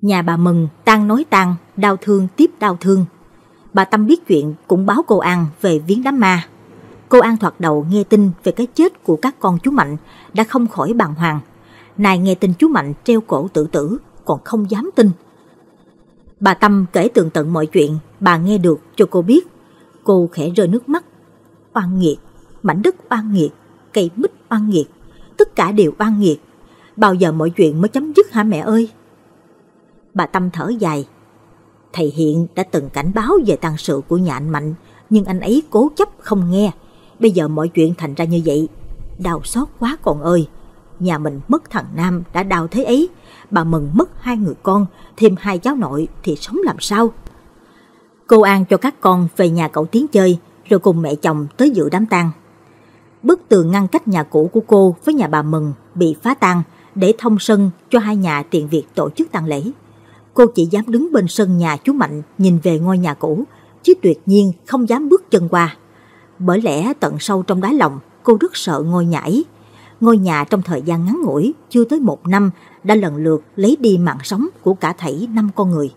Nhà bà Mừng tang nói tang, đau thương tiếp đau thương. Bà Tâm biết chuyện cũng báo cô An về viếng đám ma. Cô An thoạt đầu nghe tin về cái chết của các con chú Mạnh đã không khỏi bàng hoàng. Nay nghe tin chú Mạnh treo cổ tự tử còn không dám tin. Bà Tâm kể tường tận mọi chuyện bà nghe được cho cô biết. Cô khẽ rơi nước mắt. Oan nghiệt, mảnh đất oan nghiệt, cây mít oan nghiệt, tất cả đều oan nghiệt. Bao giờ mọi chuyện mới chấm dứt hả mẹ ơi? Bà Tâm thở dài. Thầy Hiện đã từng cảnh báo về tang sự của nhà anh Mạnh, nhưng anh ấy cố chấp không nghe. Bây giờ mọi chuyện thành ra như vậy, đau xót quá con ơi. Nhà mình mất thằng Nam đã đau thế ấy, bà Mừng mất 2 người con, thêm 2 cháu nội thì sống làm sao? Cô An cho các con về nhà cậu Tiến chơi, rồi cùng mẹ chồng tới dự đám tang. Bức tường ngăn cách nhà cũ của cô với nhà bà Mừng bị phá tan để thông sân cho hai nhà tiện việc tổ chức tang lễ. Cô chỉ dám đứng bên sân nhà chú Mạnh nhìn về ngôi nhà cũ, chứ tuyệt nhiên không dám bước chân qua. Bởi lẽ tận sâu trong đáy lòng cô rất sợ ngôi nhà ấy. Ngôi nhà trong thời gian ngắn ngủi chưa tới 1 năm đã lần lượt lấy đi mạng sống của cả thảy 5 con người.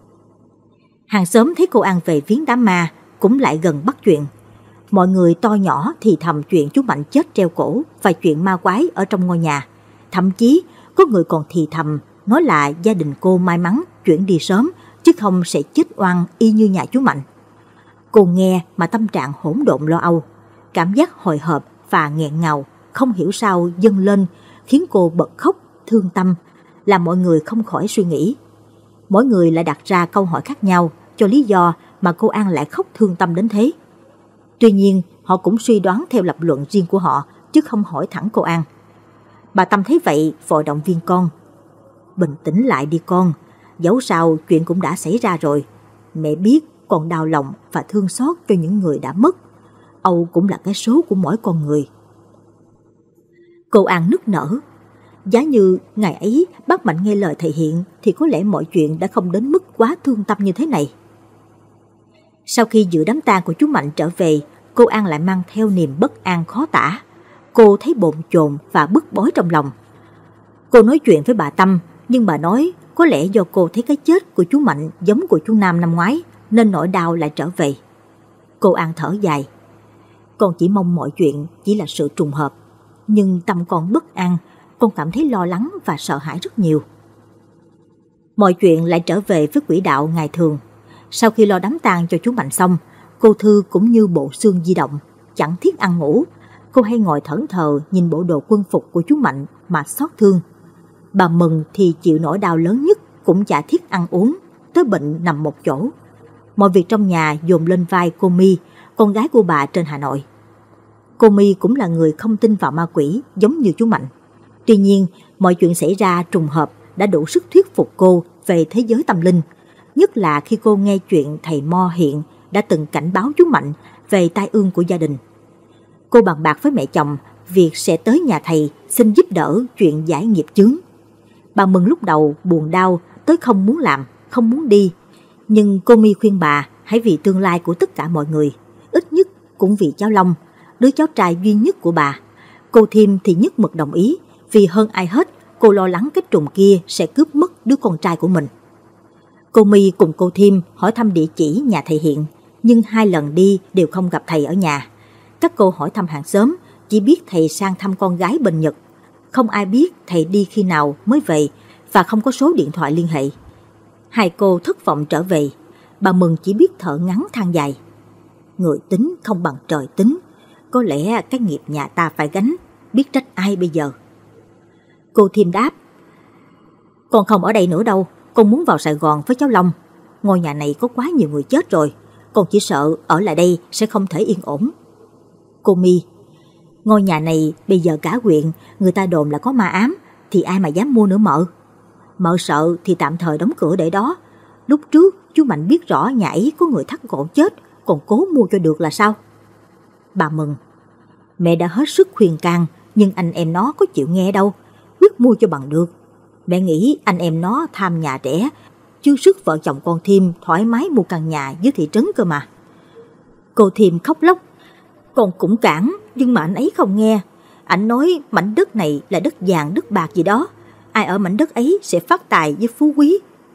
Hàng xóm thấy cô An về viếng đám ma cũng lại gần bắt chuyện. Mọi người to nhỏ thì thầm chuyện chú Mạnh chết treo cổ và chuyện ma quái ở trong ngôi nhà. Thậm chí có người còn thì thầm nói là gia đình cô may mắn chuyển đi sớm, chứ không sẽ chết oan y như nhà chú Mạnh. Cô nghe mà tâm trạng hỗn độn lo âu, cảm giác hồi hộp và nghẹn ngào không hiểu sao dâng lên, khiến cô bật khóc thương tâm, làm mọi người không khỏi suy nghĩ. Mỗi người lại đặt ra câu hỏi khác nhau cho lý do mà cô An lại khóc thương tâm đến thế. Tuy nhiên họ cũng suy đoán theo lập luận riêng của họ, chứ không hỏi thẳng cô An. Bà Tâm thấy vậy vội động viên con. Bình tĩnh lại đi con, dẫu sao chuyện cũng đã xảy ra rồi. Mẹ biết con đau lòng và thương xót cho những người đã mất. Âu cũng là cái số của mỗi con người. Cô An nức nở. Giá như ngày ấy bác Mạnh nghe lời thầy Hiện thì có lẽ mọi chuyện đã không đến mức quá thương tâm như thế này. Sau khi dự đám tang của chú Mạnh trở về, cô An lại mang theo niềm bất an khó tả. Cô thấy bồn chồn và bức bối trong lòng. Cô nói chuyện với bà Tâm, nhưng bà nói có lẽ do cô thấy cái chết của chú Mạnh giống của chú Nam năm ngoái, nên nỗi đau lại trở về. Cô An thở dài. Con chỉ mong mọi chuyện chỉ là sự trùng hợp, nhưng tâm con bất an, con cảm thấy lo lắng và sợ hãi rất nhiều. Mọi chuyện lại trở về với quỹ đạo ngày thường. Sau khi lo đám tang cho chú Mạnh xong, cô Thư cũng như bộ xương di động, chẳng thiết ăn ngủ. Cô hay ngồi thẫn thờ nhìn bộ đồ quân phục của chú Mạnh mà xót thương. Bà Mừng thì chịu nỗi đau lớn nhất, cũng chả thiết ăn uống, tới bệnh nằm một chỗ. Mọi việc trong nhà dồn lên vai cô My, con gái của bà trên Hà Nội. Cô My cũng là người không tin vào ma quỷ giống như chú Mạnh. Tuy nhiên, mọi chuyện xảy ra trùng hợp đã đủ sức thuyết phục cô về thế giới tâm linh, nhất là khi cô nghe chuyện thầy Mo Hiện đã từng cảnh báo chú Mạnh về tai ương của gia đình. Cô bàn bạc với mẹ chồng việc sẽ tới nhà thầy xin giúp đỡ chuyện giải nghiệp chướng. Bà Mừng lúc đầu buồn đau tới không muốn làm, không muốn đi, nhưng cô My khuyên bà hãy vì tương lai của tất cả mọi người, ít nhất cũng vì cháu Long, đứa cháu trai duy nhất của bà. Cô Thiêm thì nhất mực đồng ý, vì hơn ai hết cô lo lắng cái trùng kia sẽ cướp mất đứa con trai của mình. Cô My cùng cô Thiêm hỏi thăm địa chỉ nhà thầy Hiện, nhưng 2 lần đi đều không gặp thầy ở nhà. Các cô hỏi thăm hàng xóm, chỉ biết thầy sang thăm con gái bên Nhật. Không ai biết thầy đi khi nào mới về và không có số điện thoại liên hệ. 2 cô thất vọng trở về. Bà Mừng chỉ biết thở ngắn than dài. Người tính không bằng trời tính, có lẽ cái nghiệp nhà ta phải gánh, biết trách ai bây giờ. Cô Thiêm đáp. Con không ở đây nữa đâu, con muốn vào Sài Gòn với cháu Long. Ngôi nhà này có quá nhiều người chết rồi, con chỉ sợ ở lại đây sẽ không thể yên ổn. Cô My. Ngôi nhà này bây giờ cả huyện người ta đồn là có ma ám, thì ai mà dám mua nữa mợ. Mợ sợ thì tạm thời đóng cửa để đó. Lúc trước chú Mạnh biết rõ nhà ấy có người thắt cổ chết, còn cố mua cho được là sao? Bà Mừng. Mẹ đã hết sức khuyên can, nhưng anh em nó có chịu nghe đâu, quyết mua cho bằng được. Mẹ nghĩ anh em nó tham nhà rẻ, chứ sức vợ chồng con Thiêm thoải mái mua căn nhà dưới thị trấn cơ mà. Cô Thiêm khóc lóc. Con cũng cản, nhưng mà anh ấy không nghe. Anh nói mảnh đất này là đất vàng đất bạc gì đó, ai ở mảnh đất ấy sẽ phát tài với phú quý.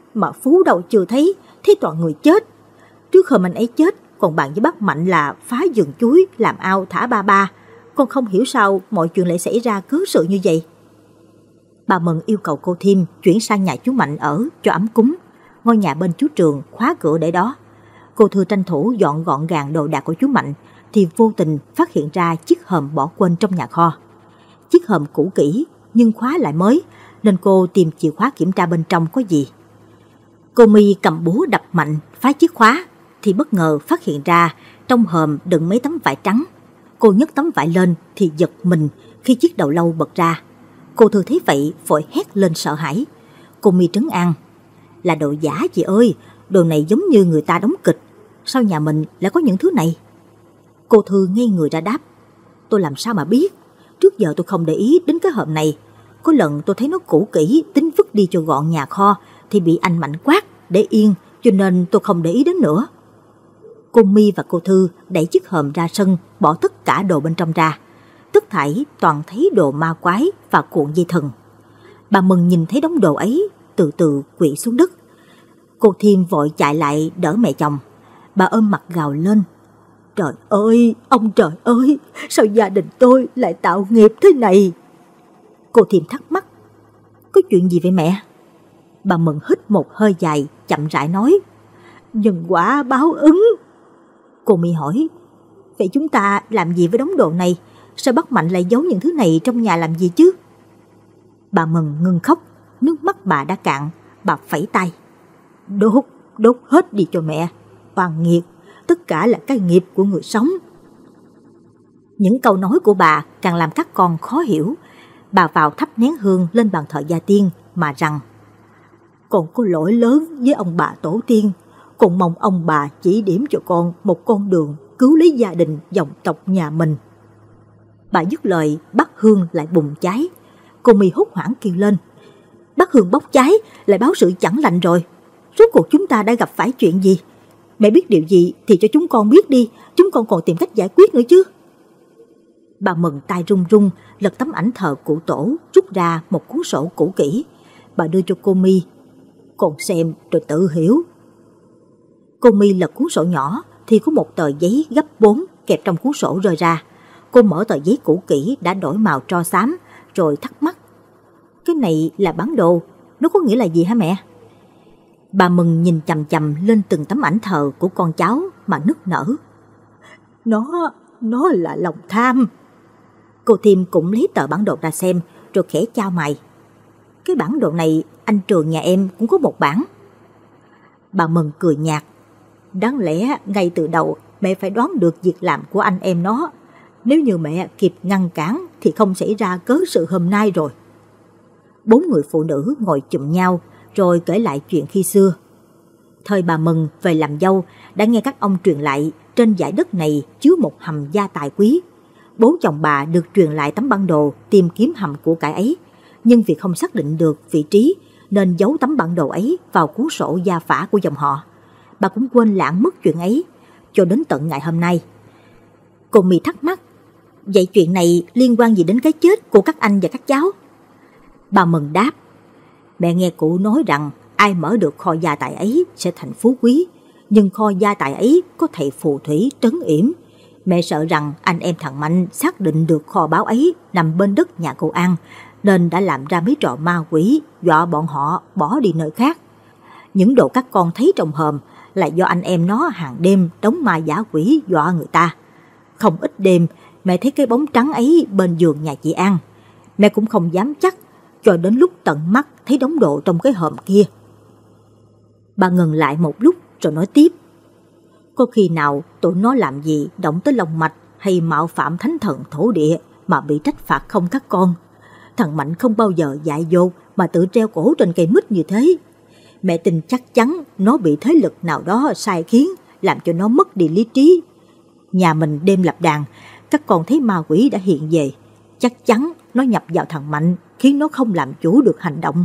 mà Phú đâu chưa thấy, thấy toàn người chết. Trước hôm anh ấy chết, còn bạn với bác Mạnh là phá vườn chuối, làm ao thả ba ba. Con không hiểu sao mọi chuyện lại xảy ra cớ sự như vậy. Bà Mừng yêu cầu cô Thiêm chuyển sang nhà chú Mạnh ở cho ấm cúng. Ngôi nhà bên chú Trường khóa cửa để đó. Cô Thư tranh thủ dọn gọn gàng đồ đạc của chú Mạnh thì vô tình phát hiện ra chiếc hòm bỏ quên trong nhà kho. Chiếc hòm cũ kỹ nhưng khóa lại mới, nên cô tìm chìa khóa kiểm tra bên trong có gì. Cô My cầm búa đập mạnh phá chiếc khóa thì bất ngờ phát hiện ra trong hòm đựng mấy tấm vải trắng. Cô nhấc tấm vải lên thì giật mình khi chiếc đầu lâu bật ra. Cô Thư thấy vậy vội hét lên sợ hãi. Cô My trấn an: là đồ giả chị ơi, đồ này giống như người ta đóng kịch, sao nhà mình lại có những thứ này? Cô Thư ngây người ra đáp: tôi làm sao mà biết, trước giờ tôi không để ý đến cái hòm này. Có lần tôi thấy nó cũ kỹ, tính vứt đi cho gọn nhà kho thì bị anh Mạnh quát để yên, cho nên tôi không để ý đến nữa. Cô My và cô Thư đẩy chiếc hòm ra sân, bỏ tất cả đồ bên trong ra. Tất thảy toàn thấy đồ ma quái và cuộn dây thừng. Bà Mừng nhìn thấy đống đồ ấy, từ từ quỵ xuống đất. Cô Thiêm vội chạy lại đỡ mẹ chồng. Bà ôm mặt gào lên: trời ơi, ông trời ơi, sao gia đình tôi lại tạo nghiệp thế này? Cô Thiêm thắc mắc: có chuyện gì vậy mẹ? Bà Mừng hít một hơi dài, chậm rãi nói: nhân quả báo ứng. Cô My hỏi: vậy chúng ta làm gì với đống đồ này? Sao bác Mạnh lại giấu những thứ này trong nhà làm gì chứ? Bà Mừng ngừng khóc, nước mắt bà đã cạn. Bà phẩy tay: đốt hết đi cho mẹ. Oan nghiệt, tất cả là cái nghiệp của người sống. Những câu nói của bà càng làm các con khó hiểu. Bà vào thắp nén hương lên bàn thờ gia tiên mà rằng: con có lỗi lớn với ông bà tổ tiên, con mong ông bà chỉ điểm cho con một con đường cứu lấy gia đình dòng tộc nhà mình. Bà dứt lời, bát hương lại bùng cháy. Cô My hốt hoảng kêu lên: bát hương bốc cháy lại báo sự chẳng lành rồi. Rốt cuộc chúng ta đã gặp phải chuyện gì? Mẹ biết điều gì thì cho chúng con biết đi, chúng con còn tìm cách giải quyết nữa chứ. Bà Mừng tay run run lật tấm ảnh thờ cụ tổ, rút ra một cuốn sổ cũ kỹ. Bà đưa cho cô My: con xem rồi tự hiểu. Cô My lật cuốn sổ nhỏ thì có một tờ giấy gấp 4 kẹp trong cuốn sổ rơi ra. Cô mở tờ giấy cũ kỹ đã đổi màu tro xám rồi thắc mắc: cái này là bản đồ, nó có nghĩa là gì hả mẹ? Bà Mừng nhìn chằm chằm lên từng tấm ảnh thờ của con cháu mà nức nở: Nó là lòng tham. Cô Thiêm cũng lấy tờ bản đồ ra xem rồi khẽ chau mày: cái bản đồ này anh Trường nhà em cũng có một bản. Bà Mừng cười nhạt: đáng lẽ ngay từ đầu mẹ phải đoán được việc làm của anh em nó. Nếu như mẹ kịp ngăn cản thì không xảy ra cớ sự hôm nay rồi. 4 người phụ nữ ngồi chụm nhau rồi kể lại chuyện khi xưa. Thời bà Mừng về làm dâu đã nghe các ông truyền lại trên dải đất này chứa một hầm gia tài quý. Bố chồng bà được truyền lại tấm bản đồ tìm kiếm hầm của cải ấy, nhưng vì không xác định được vị trí nên giấu tấm bản đồ ấy vào cuốn sổ gia phả của dòng họ. Bà cũng quên lãng mất chuyện ấy cho đến tận ngày hôm nay. Cô My thắc mắc: vậy chuyện này liên quan gì đến cái chết của các anh và các cháu? Bà Mừng đáp: mẹ nghe cụ nói rằng ai mở được kho gia tài ấy sẽ thành phú quý, nhưng kho gia tài ấy có thầy phù thủy trấn yểm. Mẹ sợ rằng anh em thằng Mạnh xác định được kho báu ấy nằm bên đất nhà cô An, nên đã làm ra mấy trò ma quỷ dọa bọn họ bỏ đi nơi khác. Những đồ các con thấy trong hòm là do anh em nó hàng đêm đóng ma giả quỷ dọa người ta. Không ít đêm mẹ thấy cái bóng trắng ấy bên giường nhà chị An. Mẹ cũng không dám chắc cho đến lúc tận mắt thấy đống đồ trong cái hòm kia. Bà ngừng lại một lúc rồi nói tiếp: có khi nào tụi nó làm gì động tới lòng mạch hay mạo phạm thánh thần thổ địa mà bị trách phạt không các con? Thằng Mạnh không bao giờ dại dột mà tự treo cổ trên cây mít như thế. Mẹ tin chắc chắn nó bị thế lực nào đó sai khiến, làm cho nó mất đi lý trí. Nhà mình đêm lập đàn, các con thấy ma quỷ đã hiện về. Chắc chắn nó nhập vào thằng Mạnh, khiến nó không làm chủ được hành động.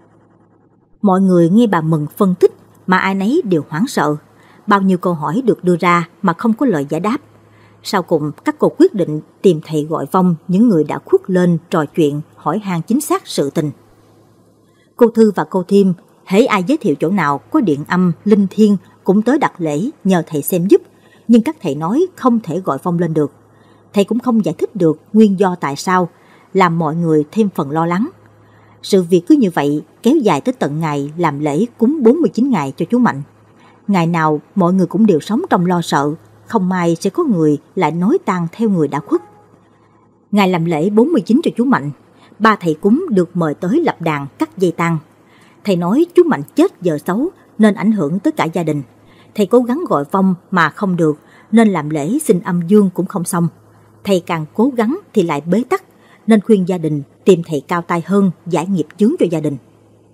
Mọi người nghe bà Mừng phân tích mà ai nấy đều hoảng sợ. Bao nhiêu câu hỏi được đưa ra mà không có lời giải đáp. Sau cùng các cô quyết định tìm thầy gọi vong những người đã khuất lên trò chuyện, hỏi han chính xác sự tình. Cô Thư và cô Thiêm Hễ ai giới thiệu chỗ nào có điện âm, linh thiêng cũng tới đặt lễ nhờ thầy xem giúp, nhưng các thầy nói không thể gọi vong lên được. Thầy cũng không giải thích được nguyên do tại sao, làm mọi người thêm phần lo lắng. Sự việc cứ như vậy kéo dài tới tận ngày làm lễ cúng 49 ngày cho chú Mạnh. Ngày nào mọi người cũng đều sống trong lo sợ, không may sẽ có người lại nối tang theo người đã khuất. Ngày làm lễ 49 cho chú Mạnh, ba thầy cúng được mời tới lập đàn cắt dây tang. Thầy nói chú Mạnh chết giờ xấu nên ảnh hưởng tới cả gia đình. Thầy cố gắng gọi vong mà không được, nên làm lễ xin âm dương cũng không xong. Thầy càng cố gắng thì lại bế tắc, nên khuyên gia đình tìm thầy cao tay hơn giải nghiệp chướng cho gia đình.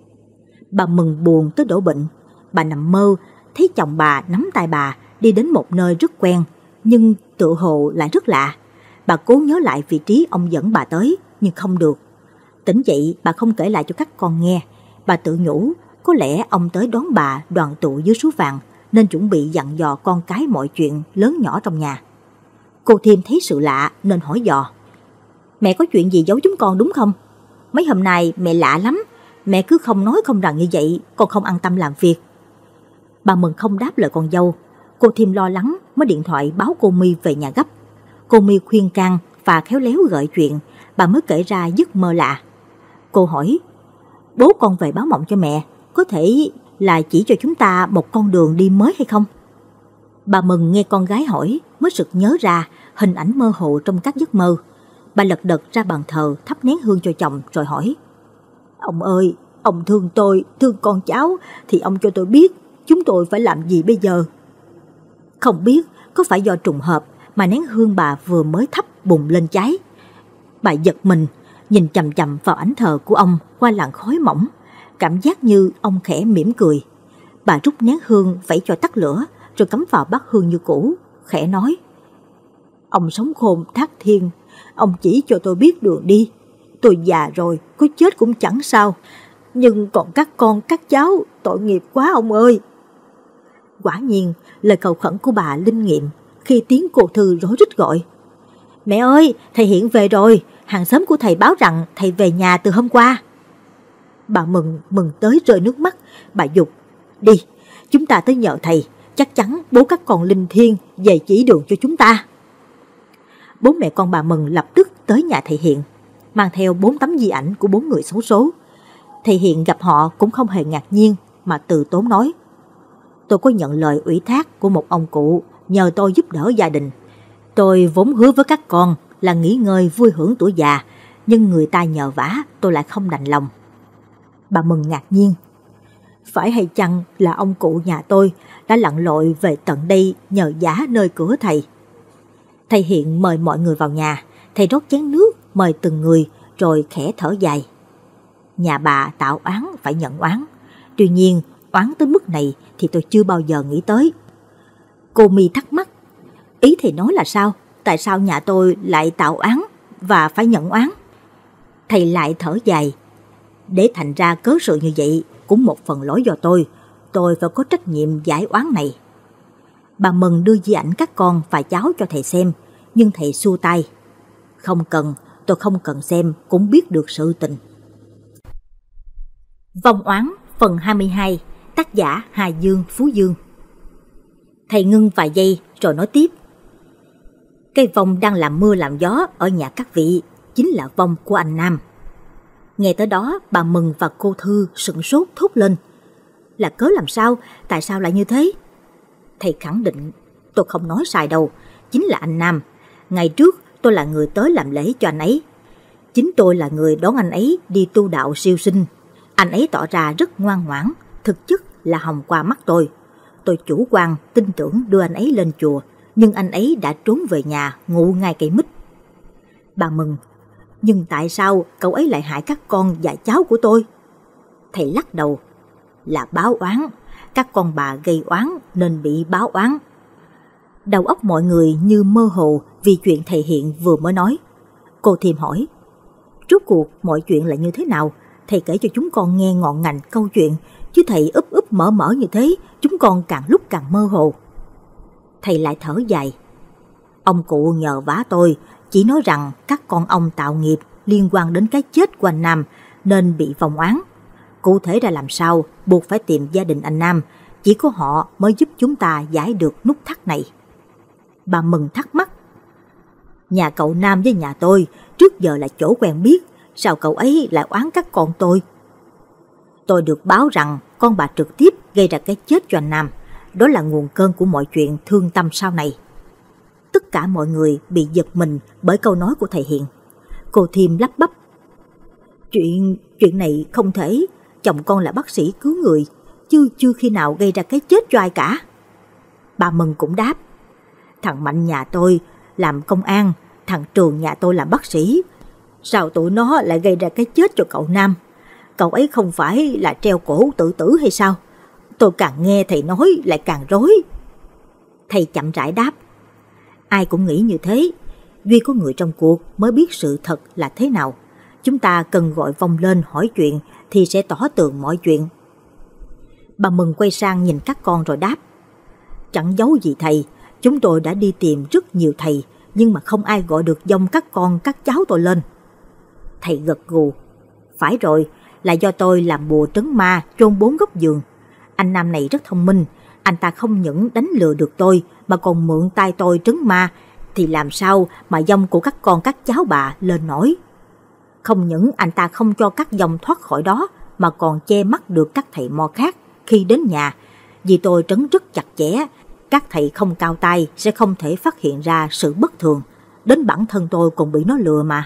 Bà Mừng buồn tới đổ bệnh. Bà nằm mơ thấy chồng bà nắm tay bà đi đến một nơi rất quen, nhưng tựa hồ lại rất lạ. Bà cố nhớ lại vị trí ông dẫn bà tới nhưng không được. Tỉnh dậy bà không kể lại cho các con nghe. Bà tự nhủ có lẽ ông tới đón bà đoàn tụ dưới suối vàng, nên chuẩn bị dặn dò con cái mọi chuyện lớn nhỏ trong nhà. Cô Thiêm thấy sự lạ nên hỏi dò: "Mẹ có chuyện gì giấu chúng con đúng không? Mấy hôm nay mẹ lạ lắm, mẹ cứ không nói không rằng như vậy, con không an tâm làm việc." Bà Mừng không đáp lời con dâu. Cô Thiêm lo lắng mới điện thoại báo cô My về nhà gấp. Cô My khuyên can và khéo léo gợi chuyện, bà mới kể ra giấc mơ lạ. Cô hỏi: "Bố con về báo mộng cho mẹ, có thể là chỉ cho chúng ta một con đường đi mới hay không?" Bà Mừng nghe con gái hỏi mới sực nhớ ra hình ảnh mơ hồ trong các giấc mơ. Bà lật đật ra bàn thờ thắp nén hương cho chồng rồi hỏi: "Ông ơi, ông thương tôi, thương con cháu thì ông cho tôi biết chúng tôi phải làm gì bây giờ?" Không biết có phải do trùng hợp mà nén hương bà vừa mới thắp bùng lên cháy. Bà giật mình, nhìn chằm chằm vào ảnh thờ của ông qua làn khói mỏng, cảm giác như ông khẽ mỉm cười. Bà rút nén hương vẫy cho tắt lửa rồi cắm vào bát hương như cũ, khẽ nói: "Ông sống khôn thác thiên, ông chỉ cho tôi biết đường đi. Tôi già rồi, có chết cũng chẳng sao, nhưng còn các con các cháu tội nghiệp quá ông ơi." Quả nhiên lời cầu khẩn của bà linh nghiệm khi tiếng cô Thư rối rít gọi: "Mẹ ơi, thầy Hiện về rồi, hàng xóm của thầy báo rằng thầy về nhà từ hôm qua." Bà mừng tới rơi nước mắt. Bà giục: "Đi, chúng ta tới nhờ thầy, chắc chắn bố các con linh thiêng về chỉ đường cho chúng ta." Bố mẹ con bà Mừng lập tức tới nhà thầy Hiện, mang theo 4 tấm di ảnh của 4 người xấu số. Thầy Hiện gặp họ cũng không hề ngạc nhiên mà từ tốn nói: "Tôi có nhận lời ủy thác của một ông cụ nhờ tôi giúp đỡ gia đình. Tôi vốn hứa với các con là nghỉ ngơi vui hưởng tuổi già, nhưng người ta nhờ vả tôi lại không đành lòng." Bà Mừng ngạc nhiên: "Phải hay chăng là ông cụ nhà tôi đã lặn lội về tận đây nhờ vả nơi cửa thầy?" Thầy Hiện mời mọi người vào nhà. Thầy rót chén nước mời từng người rồi khẽ thở dài: "Nhà bà tạo oán phải nhận oán. Tuy nhiên oán tới mức này thì tôi chưa bao giờ nghĩ tới." Cô My thắc mắc: "Ý thầy nói là sao? Tại sao nhà tôi lại tạo oán và phải nhận oán?" Thầy lại thở dài: "Để thành ra cớ sự như vậy cũng một phần lỗi do tôi phải có trách nhiệm giải oán này." Bà Mừng đưa di ảnh các con và cháu cho thầy xem, nhưng thầy xua tay: "Không cần, tôi không cần xem cũng biết được sự tình." Vong oán phần 22, tác giả Hà Dương, Phú Dương. Thầy ngưng vài giây rồi nói tiếp: "Cây vong đang làm mưa làm gió ở nhà các vị chính là vong của anh Nam." Nghe tới đó bà Mừng và cô Thư sửng sốt thốt lên: "Là cớ làm sao? Tại sao lại như thế?" Thầy khẳng định: "Tôi không nói sai đâu, chính là anh Nam. Ngày trước tôi là người tới làm lễ cho anh ấy. Chính tôi là người đón anh ấy đi tu đạo siêu sinh. Anh ấy tỏ ra rất ngoan ngoãn, thực chất là hòng qua mắt tôi. Tôi chủ quan tin tưởng đưa anh ấy lên chùa, nhưng anh ấy đã trốn về nhà ngủ ngay cây mít." Bà Mừng: "Nhưng tại sao cậu ấy lại hại các con và cháu của tôi?" Thầy lắc đầu: "Là báo oán. Các con bà gây oán nên bị báo oán." Đầu óc mọi người như mơ hồ vì chuyện thầy Hiện vừa mới nói. Cô Thiêm hỏi: "Rốt cuộc mọi chuyện là như thế nào? Thầy kể cho chúng con nghe ngọn ngành câu chuyện, chứ thầy úp úp mở mở như thế, chúng con càng lúc càng mơ hồ." Thầy lại thở dài: "Ông cụ nhờ vả tôi, chỉ nói rằng các con ông tạo nghiệp liên quan đến cái chết của anh Nam nên bị vong oán. Cụ thể ra làm sao, buộc phải tìm gia đình anh Nam, chỉ có họ mới giúp chúng ta giải được nút thắt này. Bà Mừng thắc mắc. Nhà cậu Nam với nhà tôi trước giờ là chỗ quen biết, sao cậu ấy lại oán các con tôi? Tôi được báo rằng con bà trực tiếp gây ra cái chết cho anh Nam, đó là nguồn cơn của mọi chuyện thương tâm sau này. Tất cả mọi người bị giật mình bởi câu nói của thầy Hiện. Cô Thiêm lắp bắp. Chuyện này không thể, chồng con là bác sĩ cứu người, chưa khi nào gây ra cái chết cho ai cả. Bà Mừng cũng đáp. Thằng Mạnh nhà tôi làm công an, thằng Trường nhà tôi làm bác sĩ, sao tụi nó lại gây ra cái chết cho cậu Nam? Cậu ấy không phải là treo cổ tự tử hay sao? Tôi càng nghe thầy nói lại càng rối. Thầy chậm rãi đáp. Ai cũng nghĩ như thế, duy có người trong cuộc mới biết sự thật là thế nào. Chúng ta cần gọi vong lên hỏi chuyện thì sẽ tỏ tường mọi chuyện. Bà Mừng quay sang nhìn các con rồi đáp. Chẳng giấu gì thầy, chúng tôi đã đi tìm rất nhiều thầy, nhưng mà không ai gọi được dòng các con các cháu tôi lên. Thầy gật gù. Phải rồi, là do tôi làm bùa trấn ma chôn 4 góc giường. Anh Nam này rất thông minh, anh ta không những đánh lừa được tôi mà còn mượn tay tôi trấn ma, thì làm sao mà dòng của các con các cháu bà lên nổi. Không những anh ta không cho các dòng thoát khỏi đó mà còn che mắt được các thầy mo khác khi đến nhà. Vì tôi trấn rất chặt chẽ, các thầy không cao tay sẽ không thể phát hiện ra sự bất thường. Đến bản thân tôi còn bị nó lừa mà.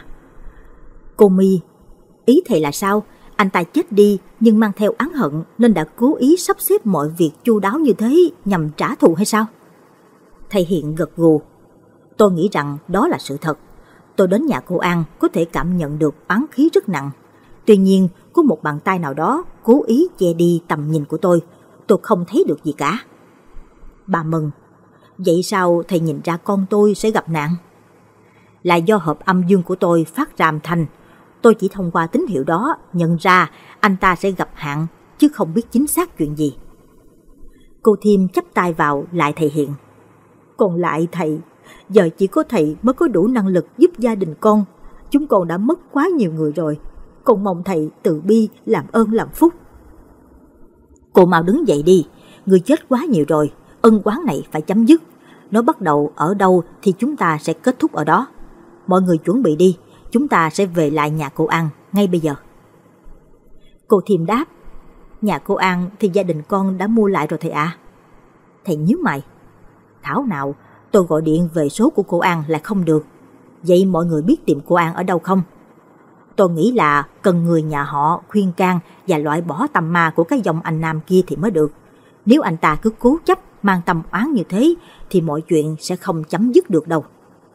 Cô My, ý thầy là sao? Anh ta chết đi nhưng mang theo oán hận nên đã cố ý sắp xếp mọi việc chu đáo như thế nhằm trả thù hay sao? Thầy Hiện gật gù. Tôi nghĩ rằng đó là sự thật. Tôi đến nhà cô An có thể cảm nhận được oán khí rất nặng. Tuy nhiên, có một bàn tay nào đó cố ý che đi tầm nhìn của tôi không thấy được gì cả. Bà Mừng. Vậy sao thầy nhìn ra con tôi sẽ gặp nạn? Là do hợp âm dương của tôi phát ra âm thanh. Tôi chỉ thông qua tín hiệu đó nhận ra anh ta sẽ gặp hạn, chứ không biết chính xác chuyện gì. Cô Thiêm chắp tay vào lại thầy Hiện. Còn lại thầy, giờ chỉ có thầy mới có đủ năng lực giúp gia đình con. Chúng con đã mất quá nhiều người rồi. Con mong thầy từ bi làm ơn làm phúc. Cô mau đứng dậy đi, người chết quá nhiều rồi, ân oán này phải chấm dứt. Nó bắt đầu ở đâu thì chúng ta sẽ kết thúc ở đó. Mọi người chuẩn bị đi, chúng ta sẽ về lại nhà cô An ngay bây giờ. Cô Thiêm đáp. Nhà cô An thì gia đình con đã mua lại rồi thầy ạ. Thầy nhíu mày. Thảo nào tôi gọi điện về số của cô An là không được. Vậy mọi người biết tìm cô An ở đâu không? Tôi nghĩ là cần người nhà họ khuyên can và loại bỏ tầm ma của cái dòng anh Nam kia thì mới được. Nếu anh ta cứ cố chấp mang tâm oán như thế thì mọi chuyện sẽ không chấm dứt được đâu.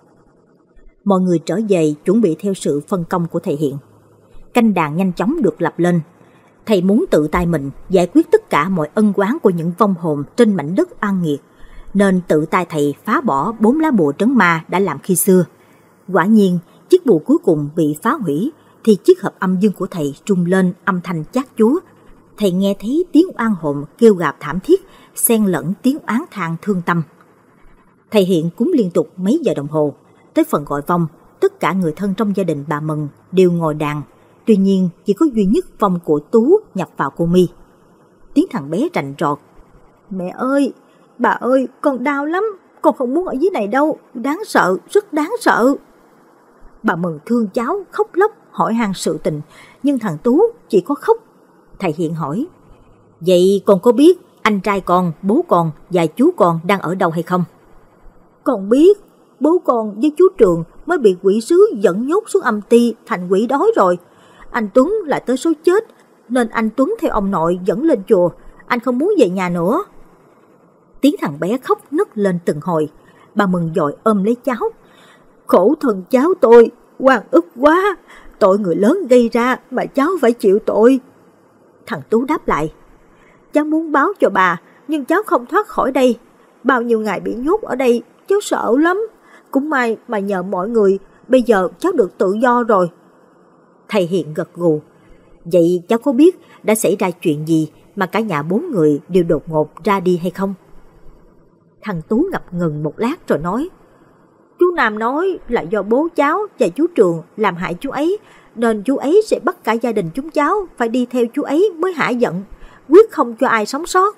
Mọi người trở về chuẩn bị theo sự phân công của thầy Hiện. Canh đàn nhanh chóng được lập lên. Thầy muốn tự tay mình giải quyết tất cả mọi ân oán của những vong hồn trên mảnh đất oan nghiệt, nên tự tay thầy phá bỏ 4 lá bùa trấn ma đã làm khi xưa. Quả nhiên, chiếc bùa cuối cùng bị phá hủy thì chiếc hợp âm dương của thầy trung lên âm thanh chát chúa. Thầy nghe thấy tiếng oan hồn kêu gào thảm thiết, xen lẫn tiếng oán than thương tâm. Thầy Hiện cúng liên tục mấy giờ đồng hồ. Tới phần gọi vong, tất cả người thân trong gia đình bà Mừng đều ngồi đàn. Tuy nhiên, chỉ có duy nhất vong của Tú nhập vào cô My. Tiếng thằng bé rành rọt. Mẹ ơi, bà ơi, con đau lắm, con không muốn ở dưới này đâu, đáng sợ, rất đáng sợ. Bà Mừng thương cháu, khóc lóc, hỏi han sự tình, nhưng thằng Tú chỉ có khóc. Thầy Hiện hỏi, vậy con có biết anh trai con, bố con và chú con đang ở đâu hay không? Con biết, bố con với chú Trường mới bị quỷ sứ dẫn nhốt xuống âm ty thành quỷ đói rồi. Anh Tuấn lại tới số chết, nên anh Tuấn theo ông nội dẫn lên chùa, anh không muốn về nhà nữa. Tiếng thằng bé khóc nấc lên từng hồi. Bà Mừng dội ôm lấy cháu. Khổ thân cháu tôi, oan ức quá, tội người lớn gây ra mà cháu phải chịu tội. Thằng Tú đáp lại, cháu muốn báo cho bà, nhưng cháu không thoát khỏi đây. Bao nhiêu ngày bị nhốt ở đây, cháu sợ lắm. Cũng may mà nhờ mọi người, bây giờ cháu được tự do rồi. Thầy Hiện gật gù. Vậy cháu có biết đã xảy ra chuyện gì mà cả nhà 4 người đều đột ngột ra đi hay không? Thằng Tú ngập ngừng một lát rồi nói, chú Nam nói là do bố cháu và chú Trường làm hại chú ấy, nên chú ấy sẽ bắt cả gia đình chúng cháu phải đi theo chú ấy mới hả giận, quyết không cho ai sống sót.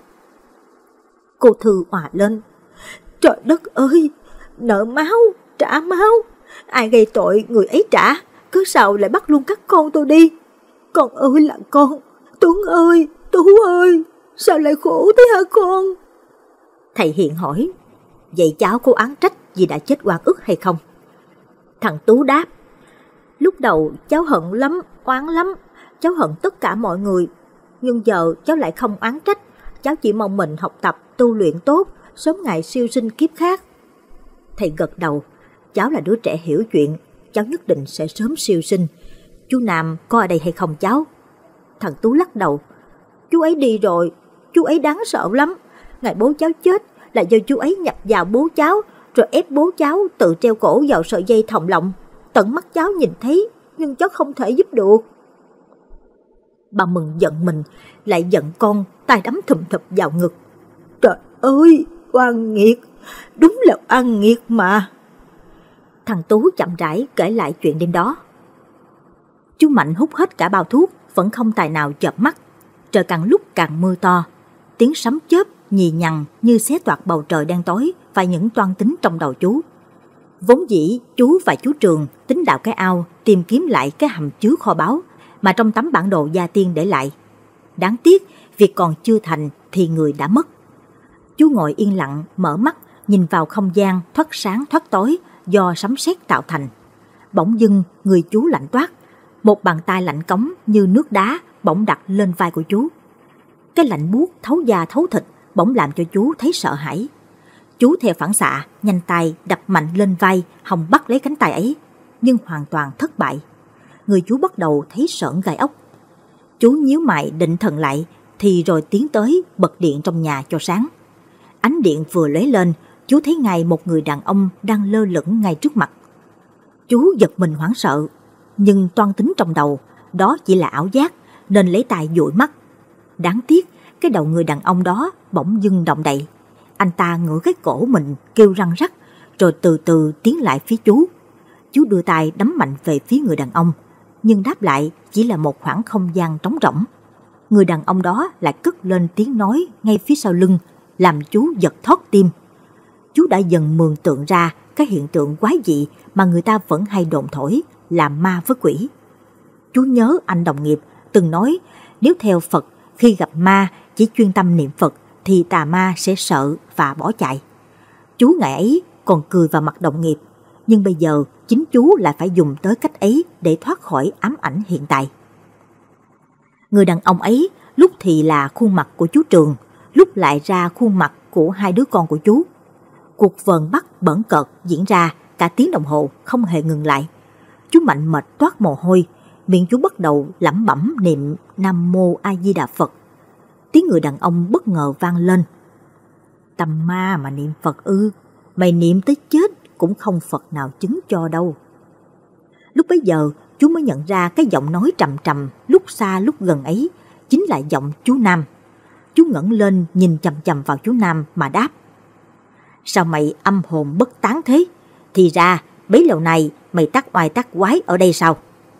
Cô Thư òa lên. Trời đất ơi, nợ máu, trả máu. Ai gây tội người ấy trả, cứ sao lại bắt luôn các con tôi đi. Con ơi là con, Tuấn ơi, Tú ơi, sao lại khổ thế hả con? Thầy Hiện hỏi, vậy cháu có oán trách vì đã chết oan ức hay không? Thằng Tú đáp, lúc đầu cháu hận lắm, oán lắm, cháu hận tất cả mọi người. Nhưng giờ cháu lại không oán trách, cháu chỉ mong mình học tập, tu luyện tốt, sớm ngày siêu sinh kiếp khác. Thầy gật đầu, cháu là đứa trẻ hiểu chuyện, cháu nhất định sẽ sớm siêu sinh. Chú Nam có ở đây hay không cháu? Thằng Tú lắc đầu, chú ấy đi rồi, chú ấy đáng sợ lắm. Ngày bố cháu chết là do chú ấy nhập vào bố cháu, rồi ép bố cháu tự treo cổ vào sợi dây thòng lọng. Tận mắt cháu nhìn thấy, nhưng cháu không thể giúp được. Bà Mừng giận mình, lại giận con, tay đấm thùm thụp vào ngực. Trời ơi, oan nghiệt, đúng là oan nghiệt mà. Thằng Tú chậm rãi kể lại chuyện đêm đó. Chú Mạnh hút hết cả bao thuốc, vẫn không tài nào chợp mắt. Trời càng lúc càng mưa to, tiếng sấm chớp nhì nhằng như xé toạc bầu trời đen tối và những toan tính trong đầu chú. Vốn dĩ chú và chú Trường tính đào cái ao tìm kiếm lại cái hầm chứa kho báu mà trong tấm bản đồ gia tiên để lại. Đáng tiếc việc còn chưa thành thì người đã mất. Chú ngồi yên lặng mở mắt nhìn vào không gian thoát sáng thoát tối do sấm sét tạo thành. Bỗng dưng người chú lạnh toát, một bàn tay lạnh cống như nước đá bỗng đặt lên vai của chú. Cái lạnh buốt thấu da thấu thịt bỗng làm cho chú thấy sợ hãi. Chú theo phản xạ nhanh tay đập mạnh lên vai hòng bắt lấy cánh tay ấy, nhưng hoàn toàn thất bại. Người chú bắt đầu thấy sởn gai ốc. Chú nhíu mày định thần lại thì rồi tiến tới bật điện trong nhà cho sáng. Ánh điện vừa lóe lên, chú thấy ngay một người đàn ông đang lơ lửng ngay trước mặt. Chú giật mình hoảng sợ, nhưng toan tính trong đầu đó chỉ là ảo giác nên lấy tay dụi mắt. Đáng tiếc cái đầu người đàn ông đó bỗng dưng động đậy. Anh ta ngửa cái cổ mình kêu răng rắc, rồi từ từ tiến lại phía chú. Chú đưa tay đấm mạnh về phía người đàn ông, nhưng đáp lại chỉ là một khoảng không gian trống rỗng. Người đàn ông đó lại cất lên tiếng nói ngay phía sau lưng, làm chú giật thót tim. Chú đã dần mường tượng ra cái hiện tượng quái dị mà người ta vẫn hay đồn thổi là ma với quỷ. Chú nhớ anh đồng nghiệp từng nói nếu theo Phật khi gặp ma chỉ chuyên tâm niệm Phật thì tà ma sẽ sợ và bỏ chạy. Chú ngày ấy còn cười vào mặt đồng nghiệp, nhưng bây giờ chính chú lại phải dùng tới cách ấy để thoát khỏi ám ảnh hiện tại. Người đàn ông ấy lúc thì là khuôn mặt của chú Trường, lúc lại ra khuôn mặt của hai đứa con của chú. Cuộc vờn bắt bỡn cợt diễn ra cả tiếng đồng hồ không hề ngừng lại. Chú Mạnh mệt toát mồ hôi, miệng chú bắt đầu lẩm bẩm niệm Nam Mô A Di Đà Phật. Tiếng người đàn ông bất ngờ vang lên. Tầm ma mà niệm Phật ư? Mày niệm tới chết cũng không Phật nào chứng cho đâu. Lúc bấy giờ chú mới nhận ra cái giọng nói trầm trầm lúc xa lúc gần ấy chính là giọng chú Nam. Chú ngẩng lên nhìn chằm chằm vào chú Nam mà đáp. Sao mày âm hồn bất tán thế? Thì ra bấy lâu nay mày tác oai tác quái ở đây sao?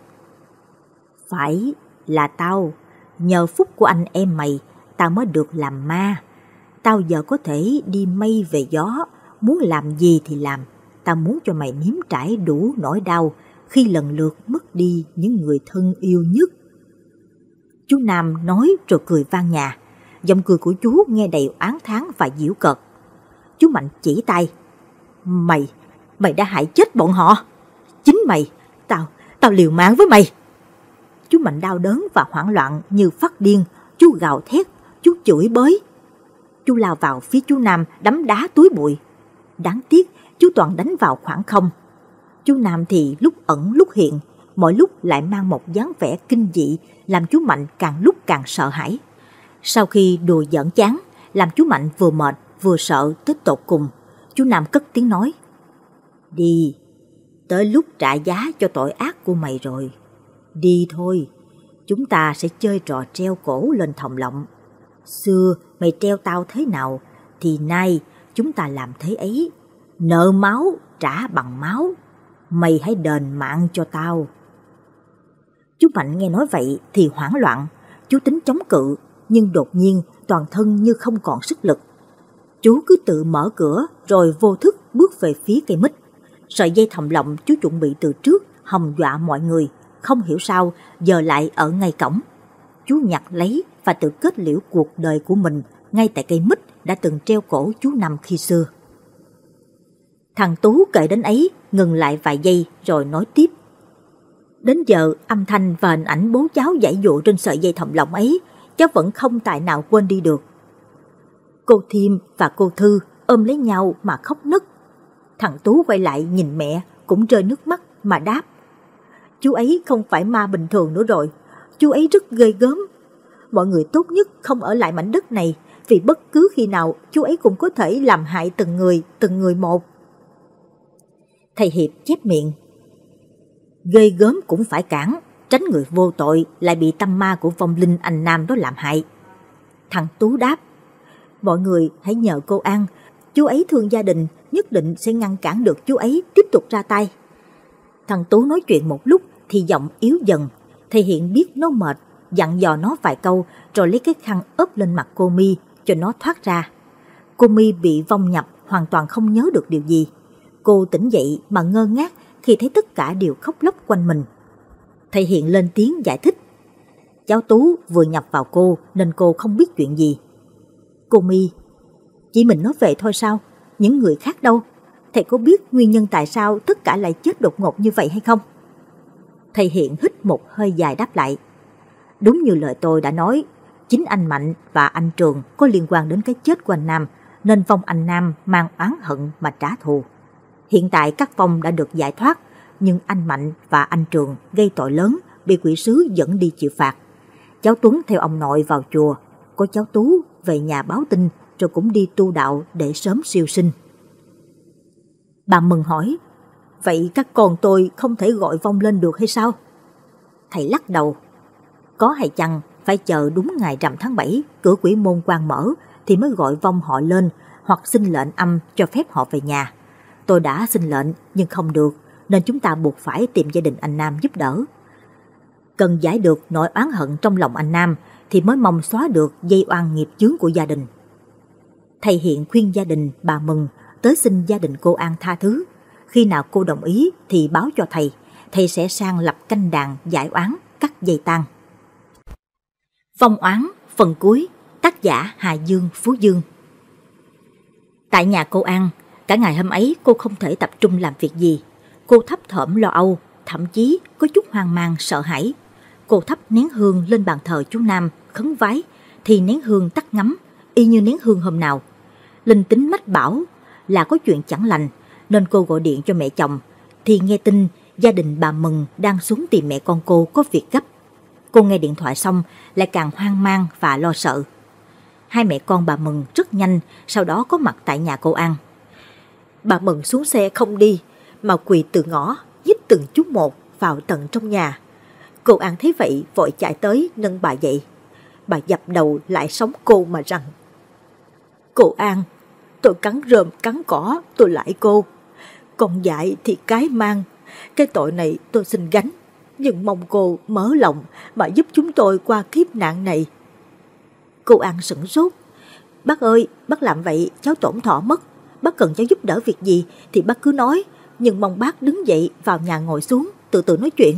Phải là tao, nhờ phúc của anh em mày, tao mới được làm ma. Tao giờ có thể đi mây về gió, muốn làm gì thì làm. Tao muốn cho mày nếm trải đủ nỗi đau khi lần lượt mất đi những người thân yêu nhất. Chú Nam nói rồi cười vang nhà. Giọng cười của chú nghe đầy oán thán và giễu cợt. Chú Mạnh chỉ tay. Mày đã hại chết bọn họ. Chính mày, tao liều mạng với mày. Chú Mạnh đau đớn và hoảng loạn như phát điên. Chú gào thét, chú chửi bới. Chú lao vào phía chú Nam đấm đá túi bụi. Đáng tiếc chú toàn đánh vào khoảng không. Chú Nam thì lúc ẩn lúc hiện, mỗi lúc lại mang một dáng vẻ kinh dị làm chú Mạnh càng lúc càng sợ hãi. Sau khi đùa giỡn chán, làm chú Mạnh vừa mệt vừa sợ tới tột cùng, chú Nam cất tiếng nói. Đi, tới lúc trả giá cho tội ác của mày rồi. Đi thôi, chúng ta sẽ chơi trò treo cổ lên thòng lọng. Xưa mày treo tao thế nào, thì nay chúng ta làm thế ấy. Nợ máu trả bằng máu, mày hãy đền mạng cho tao. Chú Mạnh nghe nói vậy thì hoảng loạn. Chú tính chống cự, nhưng đột nhiên toàn thân như không còn sức lực. Chú cứ tự mở cửa rồi vô thức bước về phía cây mít. Sợi dây thòng lọng chú chuẩn bị từ trước hòng dọa mọi người, không hiểu sao giờ lại ở ngay cổng. Chú nhặt lấy và tự kết liễu cuộc đời của mình ngay tại cây mít đã từng treo cổ chú Năm khi xưa. Thằng Tú kể đến ấy ngừng lại vài giây rồi nói tiếp. Đến giờ âm thanh và hình ảnh bố cháu giãy dụa trên sợi dây thòng lọng ấy, cháu vẫn không tài nào quên đi được. Cô Thiêm và cô Thư ôm lấy nhau mà khóc nức. Thằng Tú quay lại nhìn mẹ cũng rơi nước mắt mà đáp. Chú ấy không phải ma bình thường nữa rồi, chú ấy rất ghê gớm. Mọi người tốt nhất không ở lại mảnh đất này, vì bất cứ khi nào chú ấy cũng có thể làm hại từng người một. Thầy Hiệp chép miệng. Ghê gớm cũng phải cản, tránh người vô tội lại bị tâm ma của vong linh anh Nam đó làm hại. Thằng Tú đáp. Mọi người hãy nhờ cô An, chú ấy thương gia đình, nhất định sẽ ngăn cản được chú ấy tiếp tục ra tay. Thằng Tú nói chuyện một lúc thì giọng yếu dần. Thầy Hiện biết nó mệt, dặn dò nó vài câu rồi lấy cái khăn ốp lên mặt cô My cho nó thoát ra. Cô My bị vong nhập, hoàn toàn không nhớ được điều gì. Cô tỉnh dậy mà ngơ ngác khi thấy tất cả đều khóc lóc quanh mình. Thầy Hiện lên tiếng giải thích. Cháu Tú vừa nhập vào cô nên cô không biết chuyện gì. Cô My, chỉ mình nói về thôi sao? Những người khác đâu? Thầy có biết nguyên nhân tại sao tất cả lại chết đột ngột như vậy hay không? Thầy Hiện hít một hơi dài đáp lại. Đúng như lời tôi đã nói, chính anh Mạnh và anh Trường có liên quan đến cái chết của anh Nam, nên vong anh Nam mang oán hận mà trả thù. Hiện tại các vong đã được giải thoát, nhưng anh Mạnh và anh Trường gây tội lớn, bị quỷ sứ dẫn đi chịu phạt. Cháu Tuấn theo ông nội vào chùa, có cháu Tú về nhà báo tin rồi cũng đi tu đạo để sớm siêu sinh. Bà Mừng hỏi, vậy các con tôi không thể gọi vong lên được hay sao? Thầy lắc đầu. Có hay chăng phải chờ đúng ngày rằm tháng 7 cửa quỷ môn quan mở thì mới gọi vong họ lên, hoặc xin lệnh âm cho phép họ về nhà. Tôi đã xin lệnh nhưng không được, nên chúng ta buộc phải tìm gia đình anh Nam giúp đỡ. Cần giải được nỗi oán hận trong lòng anh Nam thì mới mong xóa được dây oan nghiệp chướng của gia đình. Thầy Hiện khuyên gia đình bà Mừng tới xin gia đình cô An tha thứ. Khi nào cô đồng ý thì báo cho thầy, thầy sẽ sang lập canh đàn giải oán, cắt dây tang. Vong oán phần cuối, tác giả Hà Dương, Phú Dương. Tại nhà cô An, cả ngày hôm ấy cô không thể tập trung làm việc gì. Cô thấp thỏm lo âu, thậm chí có chút hoang mang sợ hãi. Cô thắp nén hương lên bàn thờ chú Nam khấn vái thì nén hương tắt ngấm, y như nén hương hôm nào. Linh tính mách bảo là có chuyện chẳng lành, nên cô gọi điện cho mẹ chồng thì nghe tin gia đình bà Mừng đang xuống tìm mẹ con cô có việc gấp. Cô nghe điện thoại xong lại càng hoang mang và lo sợ. Hai mẹ con bà Mừng rất nhanh sau đó có mặt tại nhà cô An. Bà Mừng xuống xe không đi mà quỳ từ ngõ nhích từng chút một vào tận trong nhà. Cô An thấy vậy vội chạy tới nâng bà dậy. Bà dập đầu lại sống cô mà rằng: Cô An, tôi cắn rơm cắn cỏ tôi lại cô. Con dại thì cái mang, cái tội này tôi xin gánh, nhưng mong cô mở lòng mà giúp chúng tôi qua kiếp nạn này. Cô An sửng sốt. Bác ơi, bác làm vậy cháu tổn thọ mất. Bác cần cháu giúp đỡ việc gì thì bác cứ nói, nhưng mong bác đứng dậy vào nhà ngồi xuống từ từ nói chuyện.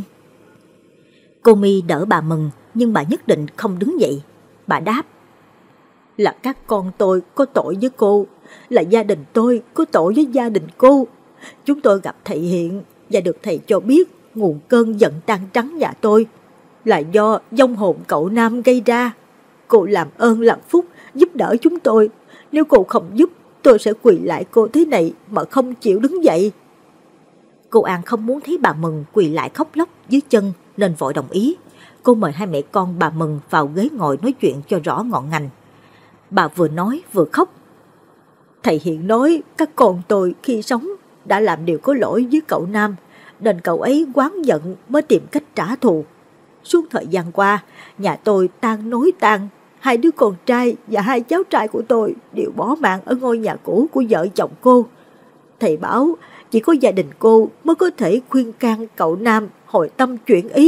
Cô My đỡ bà Mừng nhưng bà nhất định không đứng dậy. Bà đáp: Là các con tôi có tội với cô, là gia đình tôi có tội với gia đình cô. Chúng tôi gặp thầy Hiện và được thầy cho biết nguồn cơn giận tan trắng nhà tôi là do vong hồn cậu Nam gây ra. Cô làm ơn làm phúc giúp đỡ chúng tôi. Nếu cô không giúp, tôi sẽ quỳ lại cô thế này mà không chịu đứng dậy. Cô An không muốn thấy bà Mừng quỳ lại khóc lóc dưới chân nên vội đồng ý. Cô mời hai mẹ con bà Mừng vào ghế ngồi nói chuyện cho rõ ngọn ngành. Bà vừa nói vừa khóc. Thầy Hiện nói các con tôi khi sống đã làm điều có lỗi với cậu Nam, nên cậu ấy oán giận mới tìm cách trả thù. Suốt thời gian qua, nhà tôi tan nối tan. Hai đứa con trai và hai cháu trai của tôi đều bỏ mạng ở ngôi nhà cũ của vợ chồng cô. Thầy bảo chỉ có gia đình cô mới có thể khuyên can cậu Nam hồi tâm chuyển ý,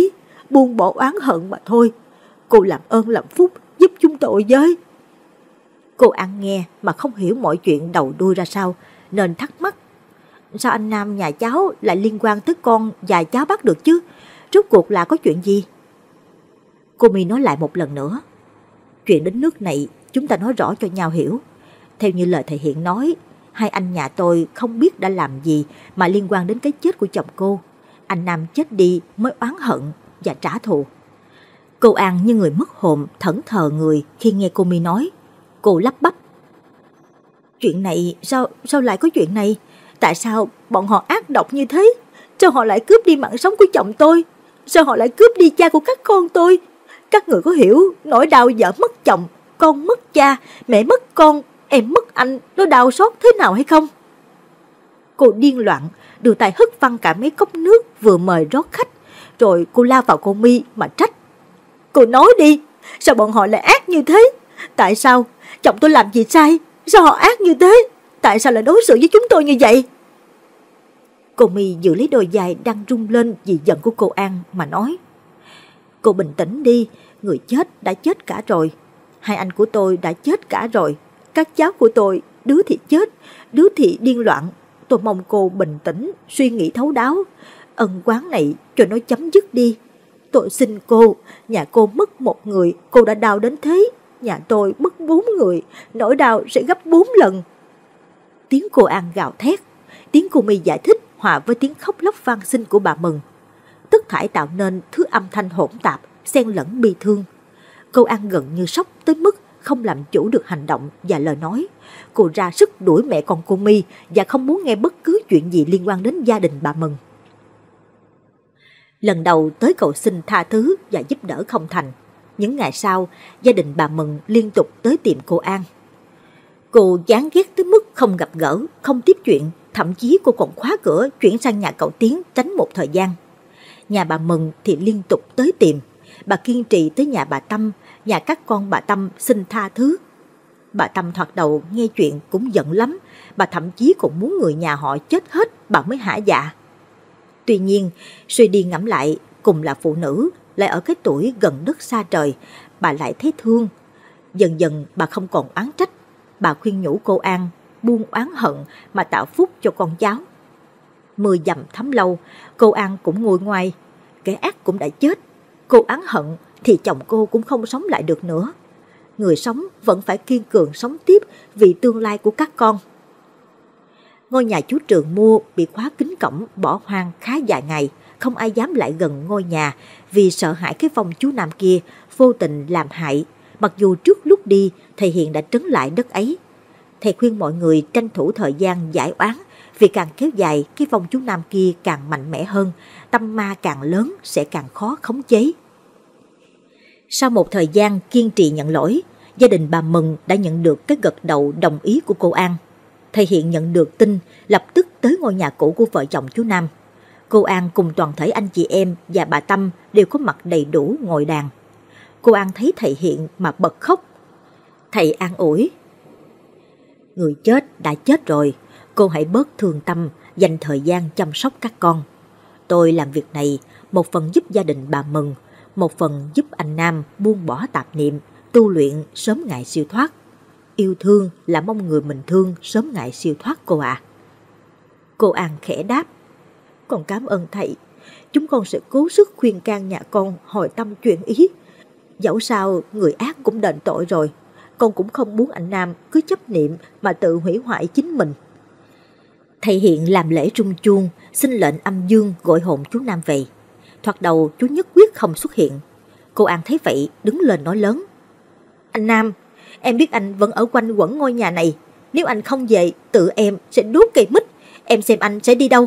buông bỏ oán hận mà thôi. Cô làm ơn làm phúc giúp chúng tôi với. Cô An nghe mà không hiểu mọi chuyện đầu đuôi ra sao, nên thắc mắc. Sao anh Nam nhà cháu lại liên quan tới con và cháu bắt được chứ? Rốt cuộc là có chuyện gì? Cô My nói lại một lần nữa. Chuyện đến nước này chúng ta nói rõ cho nhau hiểu. Theo như lời thầy Hiện nói, hai anh nhà tôi không biết đã làm gì mà liên quan đến cái chết của chồng cô. Anh Nam chết đi mới oán hận và trả thù. Cô An như người mất hồn, thẫn thờ người khi nghe cô My nói. Cô lắp bắp. Chuyện này, sao lại có chuyện này? Tại sao bọn họ ác độc như thế? Sao họ lại cướp đi mạng sống của chồng tôi? Sao họ lại cướp đi cha của các con tôi? Các người có hiểu nỗi đau vợ mất chồng, con mất cha, mẹ mất con, em mất anh, nó đau xót thế nào hay không? Cô điên loạn, đưa tay hất văng cả mấy cốc nước vừa mời rót khách, rồi cô lao vào cô My mà trách. Cô nói đi, sao bọn họ lại ác như thế? Tại sao? Chồng tôi làm gì sai? Sao họ ác như thế? Tại sao lại đối xử với chúng tôi như vậy? Cô My giữ lấy đôi vai đang rung lên vì giận của cô An mà nói. Cô bình tĩnh đi, người chết đã chết cả rồi. Hai anh của tôi đã chết cả rồi. Các cháu của tôi, đứa thì chết, đứa thì điên loạn. Tôi mong cô bình tĩnh, suy nghĩ thấu đáo. Ân oán này cho nó chấm dứt đi. Tôi xin cô, nhà cô mất một người, cô đã đau đến thế. Nhà tôi mất 4 người, nỗi đau sẽ gấp 4 lần. Tiếng cô An gào thét, tiếng cô My giải thích hòa với tiếng khóc lóc van xin của bà Mừng. Tất thảy tạo nên thứ âm thanh hỗn tạp, xen lẫn bi thương. Cô An gần như sốc tới mức không làm chủ được hành động và lời nói. Cô ra sức đuổi mẹ con cô My và không muốn nghe bất cứ chuyện gì liên quan đến gia đình bà Mừng. Lần đầu tới cầu xin tha thứ và giúp đỡ không thành. Những ngày sau, gia đình bà Mừng liên tục tới tìm cô An. Cô chán ghét tới mức không gặp gỡ, không tiếp chuyện, thậm chí cô còn khóa cửa chuyển sang nhà cậu Tiến tránh một thời gian. Nhà bà Mừng thì liên tục tới tìm. Bà kiên trì tới nhà bà Tâm, nhà các con bà Tâm xin tha thứ. Bà Tâm thoạt đầu nghe chuyện cũng giận lắm, bà thậm chí còn muốn người nhà họ chết hết bà mới hả dạ. Tuy nhiên, suy đi ngẫm lại, cùng là phụ nữ, lại ở cái tuổi gần đất xa trời, bà lại thấy thương. Dần dần bà không còn oán trách, bà khuyên nhủ cô An buông oán hận mà tạo phúc cho con cháu. Mưa dầm thấm lâu, cô An cũng nguôi ngoai, kẻ ác cũng đã chết. Cô oán hận thì chồng cô cũng không sống lại được nữa. Người sống vẫn phải kiên cường sống tiếp vì tương lai của các con. Ngôi nhà chú Trường mua bị khóa kín cổng bỏ hoang khá vài ngày, không ai dám lại gần ngôi nhà vì sợ hãi cái vong chú Nam kia vô tình làm hại. Mặc dù trước lúc đi thầy Hiện đã trấn lại đất ấy. Thầy khuyên mọi người tranh thủ thời gian giải oán, vì càng kéo dài cái vong chú Nam kia càng mạnh mẽ hơn, tâm ma càng lớn sẽ càng khó khống chế. Sau một thời gian kiên trì nhận lỗi, gia đình bà Mừng đã nhận được cái gật đầu đồng ý của cô An. Thầy Hiện nhận được tin, lập tức tới ngôi nhà cũ của vợ chồng chú Nam. Cô An cùng toàn thể anh chị em và bà Tâm đều có mặt đầy đủ ngồi đàn. Cô An thấy thầy Hiện mà bật khóc. Thầy an ủi. Người chết đã chết rồi, cô hãy bớt thương tâm, dành thời gian chăm sóc các con. Tôi làm việc này một phần giúp gia đình bà Mừng, một phần giúp anh Nam buông bỏ tạp niệm, tu luyện sớm ngày siêu thoát. Yêu thương là mong người mình thương sớm ngày siêu thoát cô ạ. Cô An khẽ đáp. Con cảm ơn thầy, chúng con sẽ cố sức khuyên can nhà con hồi tâm chuyển ý. Dẫu sao người ác cũng đền tội rồi, con cũng không muốn anh Nam cứ chấp niệm mà tự hủy hoại chính mình. Thầy Hiện làm lễ rung chuông, xin lệnh âm dương gọi hồn chú Nam về. Thoạt đầu chú nhất quyết không xuất hiện. Cô An thấy vậy đứng lên nói lớn. Anh Nam, em biết anh vẫn ở quanh quẩn ngôi nhà này. Nếu anh không về, tự em sẽ đốt cây mít. Em xem anh sẽ đi đâu.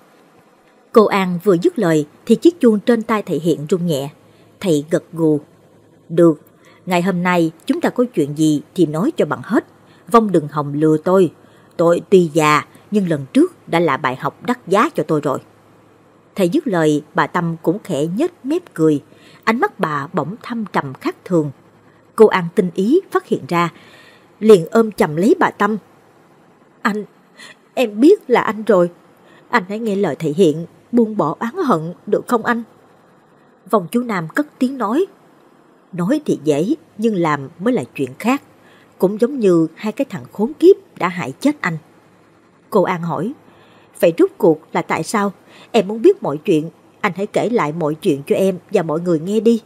Cô An vừa dứt lời thì chiếc chuông trên tay thầy Hiện rung nhẹ. Thầy gật gù. Được, ngày hôm nay chúng ta có chuyện gì thì nói cho bằng hết. Vong đừng hòng lừa tôi. Tôi tuy già nhưng lần trước đã là bài học đắt giá cho tôi rồi. Thầy dứt lời, bà Tâm cũng khẽ nhếch mép cười. Ánh mắt bà bỗng thâm trầm khác thường. Cô An tinh ý phát hiện ra, liền ôm chầm lấy bà Tâm. Anh, em biết là anh rồi. Anh hãy nghe lời thầy Hiện, buông bỏ oán hận được không anh? Vong chú Nam cất tiếng nói thì dễ nhưng làm mới là chuyện khác. Cũng giống như hai cái thằng khốn kiếp đã hại chết anh. Cô An hỏi, vậy rốt cuộc là tại sao? Em muốn biết mọi chuyện. Anh hãy kể lại mọi chuyện cho em và mọi người nghe đi.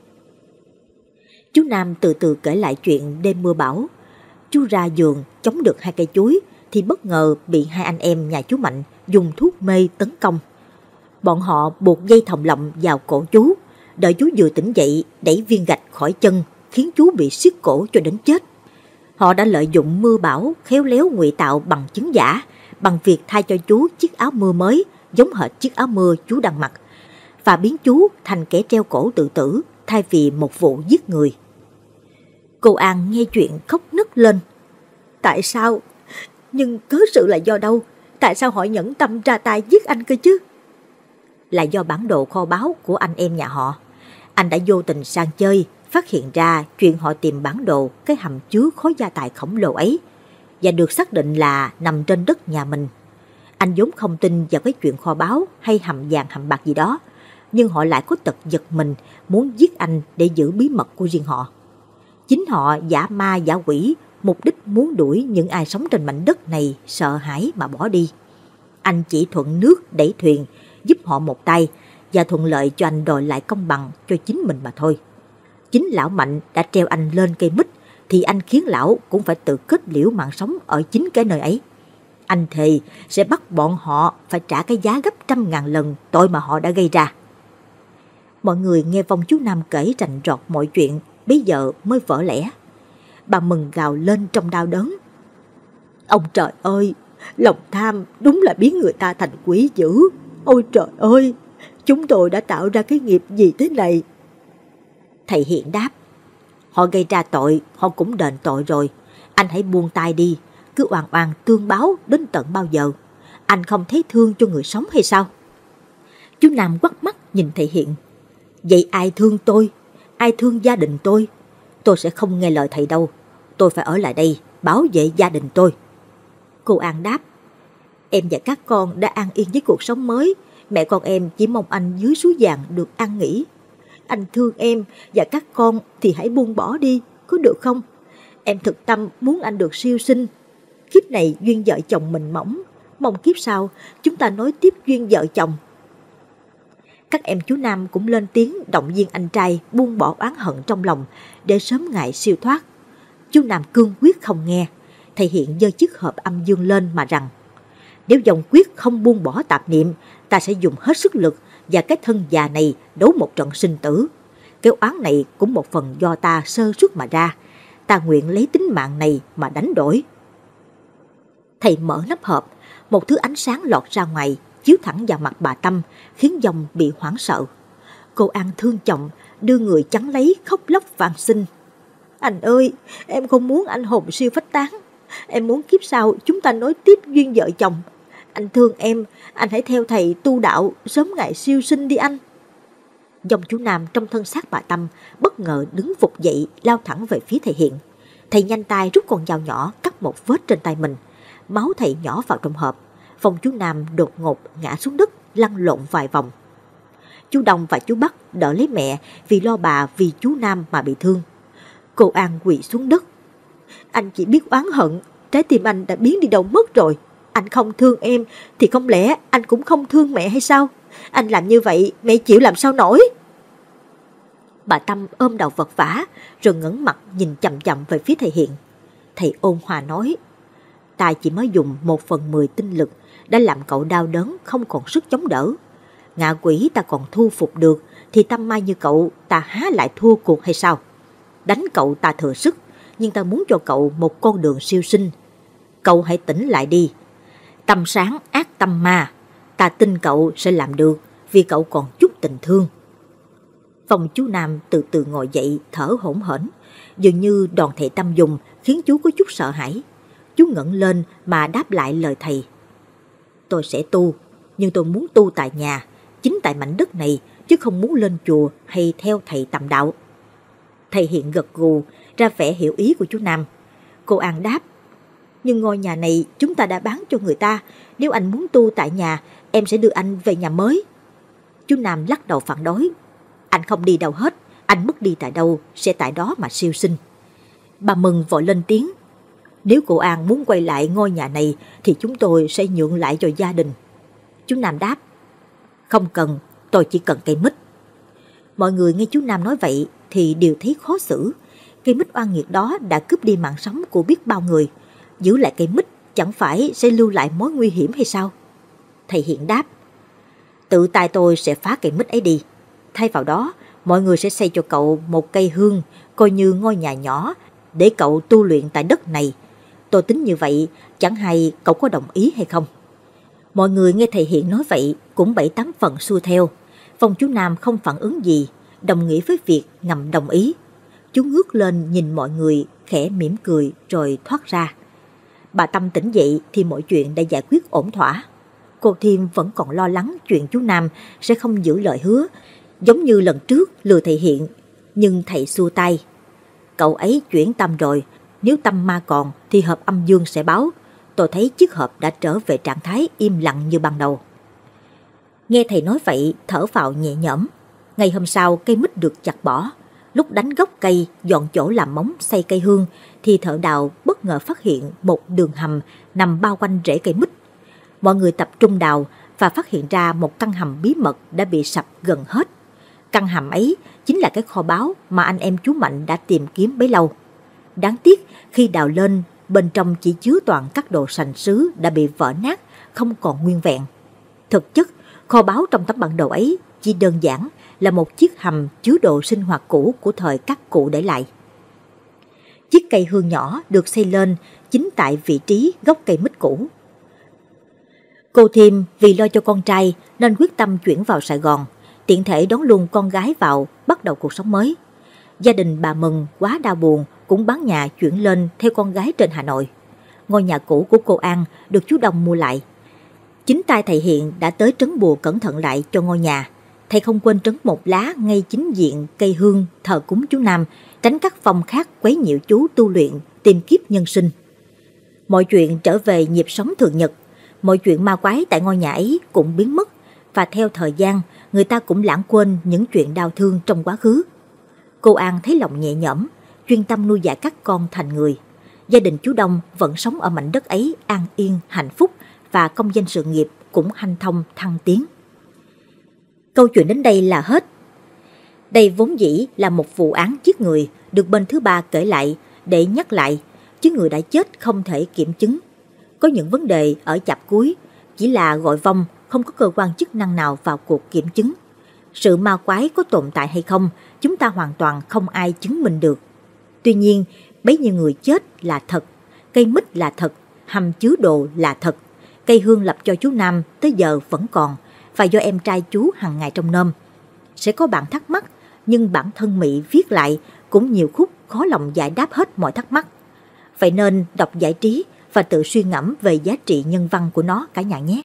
Chú Nam từ từ kể lại chuyện đêm mưa bão. Chú ra giường chống được hai cây chuối thì bất ngờ bị hai anh em nhà chú Mạnh dùng thuốc mê tấn công. Bọn họ buộc dây thòng lọng vào cổ chú, đợi chú vừa tỉnh dậy đẩy viên gạch khỏi chân, khiến chú bị siết cổ cho đến chết. Họ đã lợi dụng mưa bão khéo léo ngụy tạo bằng chứng giả, bằng việc thay cho chú chiếc áo mưa mới giống hệt chiếc áo mưa chú đang mặc, và biến chú thành kẻ treo cổ tự tử thay vì một vụ giết người. Cô An nghe chuyện khóc nấc lên. Tại sao? Nhưng cớ sự là do đâu? Tại sao họ nhẫn tâm ra tay giết anh cơ chứ? Là do bản đồ kho báu của anh em nhà họ. Anh đã vô tình sang chơi, phát hiện ra chuyện họ tìm bản đồ cái hầm chứa khối gia tài khổng lồ ấy, và được xác định là nằm trên đất nhà mình. Anh vốn không tin vào cái chuyện kho báu hay hầm vàng hầm bạc gì đó, nhưng họ lại có tật giật mình muốn giết anh để giữ bí mật của riêng họ. Chính họ giả ma giả quỷ, mục đích muốn đuổi những ai sống trên mảnh đất này sợ hãi mà bỏ đi. Anh chỉ thuận nước đẩy thuyền, giúp họ một tay và thuận lợi cho anh đòi lại công bằng cho chính mình mà thôi. Chính lão Mạnh đã treo anh lên cây mít thì anh khiến lão cũng phải tự kết liễu mạng sống ở chính cái nơi ấy. Anh thề sẽ bắt bọn họ phải trả cái giá gấp 100.000 lần tội mà họ đã gây ra. Mọi người nghe Vong chú Nam kể rành rọt mọi chuyện, bây giờ mới vỡ lẽ. Bà Mừng gào lên trong đau đớn. Ông trời ơi, lòng tham đúng là biến người ta thành quỷ dữ. Ôi trời ơi, chúng tôi đã tạo ra cái nghiệp gì thế này? Thầy Hiện đáp, họ gây ra tội, họ cũng đền tội rồi. Anh hãy buông tay đi, cứ oan oan tương báo đến tận bao giờ? Anh không thấy thương cho người sống hay sao? Chú Nam quắt mắt nhìn thầy Hiện. Vậy ai thương tôi? Ai thương gia đình tôi? Tôi sẽ không nghe lời thầy đâu. Tôi phải ở lại đây bảo vệ gia đình tôi. Cô An đáp, em và các con đã an yên với cuộc sống mới. Mẹ con em chỉ mong anh dưới suối vàng được an nghỉ. Anh thương em và các con thì hãy buông bỏ đi, có được không? Em thực tâm muốn anh được siêu sinh. Kiếp này duyên vợ chồng mình mỏng, mong kiếp sau chúng ta nối tiếp duyên vợ chồng. Các em chú Nam cũng lên tiếng động viên anh trai buông bỏ oán hận trong lòng để sớm ngày siêu thoát. Chú Nam cương quyết không nghe. Thầy Hiện giơ chiếc hộp âm dương lên mà rằng, nếu dòng quyết không buông bỏ tạp niệm, ta sẽ dùng hết sức lực và cái thân già này đấu một trận sinh tử. Cái oán này cũng một phần do ta sơ suất mà ra. Ta nguyện lấy tính mạng này mà đánh đổi. Thầy mở nắp hộp, một thứ ánh sáng lọt ra ngoài, chiếu thẳng vào mặt bà Tâm, khiến dòng bị hoảng sợ. Cô An thương chồng, đưa người chắn lấy khóc lóc van xin. Anh ơi, em không muốn anh hồn siêu phách tán. Em muốn kiếp sau chúng ta nối tiếp duyên vợ chồng. Anh thương em, anh hãy theo thầy tu đạo, sớm ngày siêu sinh đi anh. Dòng chú Nam trong thân xác bà Tâm bất ngờ đứng phục dậy, lao thẳng về phía thầy Hiện. Thầy nhanh tay rút con dao nhỏ cắt một vết trên tay mình. Máu thầy nhỏ vào trong hộp. Vong chú Nam đột ngột ngã xuống đất, lăn lộn vài vòng. Chú Đông và chú Bắc đỡ lấy mẹ vì lo bà vì chú Nam mà bị thương. Cô An quỳ xuống đất. Anh chỉ biết oán hận, trái tim anh đã biến đi đâu mất rồi. Anh không thương em thì không lẽ anh cũng không thương mẹ hay sao? Anh làm như vậy mẹ chịu làm sao nổi? Bà Tâm ôm đầu vật vã rồi ngẩng mặt nhìn chằm chằm về phía thầy Hiện. Thầy ôn hòa nói, ta chỉ mới dùng 1/10 tinh lực đã làm cậu đau đớn không còn sức chống đỡ. Ngạ quỷ ta còn thu phục được thì tâm mai như cậu ta há lại thua cuộc hay sao? Đánh cậu ta thừa sức, nhưng ta muốn cho cậu một con đường siêu sinh. Cậu hãy tỉnh lại đi. Tâm sáng ác tâm ma, ta tin cậu sẽ làm được vì cậu còn chút tình thương. Vong chú Nam từ từ ngồi dậy thở hổn hển, dường như đòn thầy Tâm dùng khiến chú có chút sợ hãi. Chú ngẩng lên mà đáp lại lời thầy. Tôi sẽ tu, nhưng tôi muốn tu tại nhà, chính tại mảnh đất này, chứ không muốn lên chùa hay theo thầy tầm đạo. Thầy Hiện gật gù, ra vẻ hiểu ý của chú Nam. Cô An đáp, nhưng ngôi nhà này chúng ta đã bán cho người ta. Nếu anh muốn tu tại nhà, em sẽ đưa anh về nhà mới. Chú Nam lắc đầu phản đối. anh không đi đâu hết, anh mất đi tại đâu sẽ tại đó mà siêu sinh. Bà Mừng vội lên tiếng. Nếu cô An muốn quay lại ngôi nhà này thì chúng tôi sẽ nhượng lại cho gia đình. Chú Nam đáp. Không cần, tôi chỉ cần cây mít. Mọi người nghe chú Nam nói vậy thì đều thấy khó xử. Cây mít oan nghiệt đó đã cướp đi mạng sống của biết bao người. Giữ lại cây mít chẳng phải sẽ lưu lại mối nguy hiểm hay sao? Thầy Hiện đáp. Tự tay tôi sẽ phá cây mít ấy đi. Thay vào đó, mọi người sẽ xây cho cậu một cây hương, coi như ngôi nhà nhỏ, để cậu tu luyện tại đất này. Tôi tính như vậy, chẳng hay cậu có đồng ý hay không? Mọi người nghe thầy Hiện nói vậy cũng 7-8 phần xuôi theo. Phong chú Nam không phản ứng gì, đồng nghĩa với việc ngầm đồng ý. Chú ngước lên nhìn mọi người, khẽ mỉm cười rồi thoát ra. Bà Tâm tỉnh dậy thì mọi chuyện đã giải quyết ổn thỏa. Cô Thiêm vẫn còn lo lắng chuyện chú Nam sẽ không giữ lời hứa, giống như lần trước lừa thầy Hiện, nhưng thầy xua tay. Cậu ấy chuyển tâm rồi, nếu tâm ma còn thì hợp âm dương sẽ báo. Tôi thấy chiếc hộp đã trở về trạng thái im lặng như ban đầu. Nghe thầy nói vậy, thở phào nhẹ nhõm. Ngày hôm sau cây mít được chặt bỏ. Lúc đánh gốc cây, dọn chỗ làm móng xây cây hương thì thợ đào bất ngờ phát hiện một đường hầm nằm bao quanh rễ cây mít. Mọi người tập trung đào và phát hiện ra một căn hầm bí mật đã bị sập gần hết. Căn hầm ấy chính là cái kho báu mà anh em chú Mạnh đã tìm kiếm bấy lâu. Đáng tiếc khi đào lên, bên trong chỉ chứa toàn các đồ sành sứ đã bị vỡ nát, không còn nguyên vẹn. Thực chất, kho báu trong tấm bản đồ ấy chỉ đơn giản là một chiếc hầm chứa đồ sinh hoạt cũ của thời các cụ để lại. Chiếc cây hương nhỏ được xây lên chính tại vị trí gốc cây mít cũ. Cô Thiêm vì lo cho con trai nên quyết tâm chuyển vào Sài Gòn, tiện thể đón luôn con gái vào bắt đầu cuộc sống mới. Gia đình bà Mừng quá đau buồn cũng bán nhà chuyển lên theo con gái trên Hà Nội. Ngôi nhà cũ của cô An được chú Đông mua lại. Chính tay thầy Hiện đã tới trấn bùa cẩn thận lại cho ngôi nhà. Thầy không quên trấn một lá ngay chính diện cây hương thờ cúng chú Nam, tránh các phong khác quấy nhiễu chú tu luyện, tìm kiếp nhân sinh. Mọi chuyện trở về nhịp sống thường nhật. Mọi chuyện ma quái tại ngôi nhà ấy cũng biến mất, và theo thời gian, người ta cũng lãng quên những chuyện đau thương trong quá khứ. Cô An thấy lòng nhẹ nhõm, chuyên tâm nuôi dạy các con thành người. Gia đình chú Đông vẫn sống ở mảnh đất ấy an yên, hạnh phúc, và công danh sự nghiệp cũng hanh thông thăng tiến. Câu chuyện đến đây là hết. Đây vốn dĩ là một vụ án giết người được bên thứ ba kể lại để nhắc lại, chứ người đã chết không thể kiểm chứng. Có những vấn đề ở chapter cuối chỉ là gọi vong, không có cơ quan chức năng nào vào cuộc kiểm chứng. Sự ma quái có tồn tại hay không, chúng ta hoàn toàn không ai chứng minh được. Tuy nhiên, bấy nhiêu người chết là thật, cây mít là thật, hầm chứa đồ là thật, cây hương lập cho chú Nam tới giờ vẫn còn, và do em trai chú hàng ngày trông nom. Sẽ có bạn thắc mắc, nhưng bản thân Mỹ viết lại cũng nhiều khúc khó lòng giải đáp hết mọi thắc mắc. Vậy nên đọc giải trí và tự suy ngẫm về giá trị nhân văn của nó cả nhà nhé.